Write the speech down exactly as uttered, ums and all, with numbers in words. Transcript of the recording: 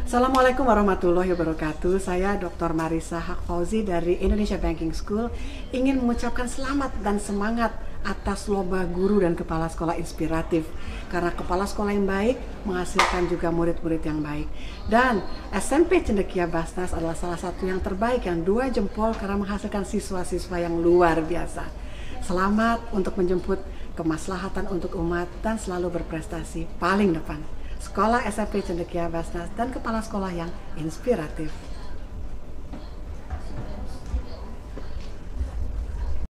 Assalamualaikum warahmatullahi wabarakatuh. Saya doktor Marisa Haq Fauzi dari Indonesia Banking School ingin mengucapkan selamat dan semangat atas lomba guru dan kepala sekolah inspiratif. Karena kepala sekolah yang baik menghasilkan juga murid-murid yang baik. Dan S M P Cendekia Basnas adalah salah satu yang terbaik, yang dua jempol karena menghasilkan siswa-siswa yang luar biasa. Selamat untuk menjemput kemaslahatan untuk umat dan selalu berprestasi paling depan. Sekolah S M P Cendekia Basnas dan kepala sekolah yang inspiratif.